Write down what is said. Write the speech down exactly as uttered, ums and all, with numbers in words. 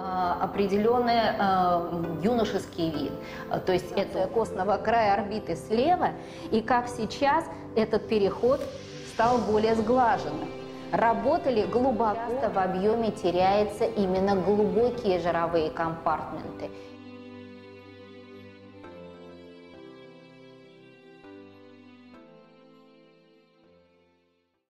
определенный э, юношеский вид. То есть это костного края орбиты слева, и как сейчас этот переход стал более сглаженным. Работали глубоко, в объеме теряются именно глубокие жировые компартменты.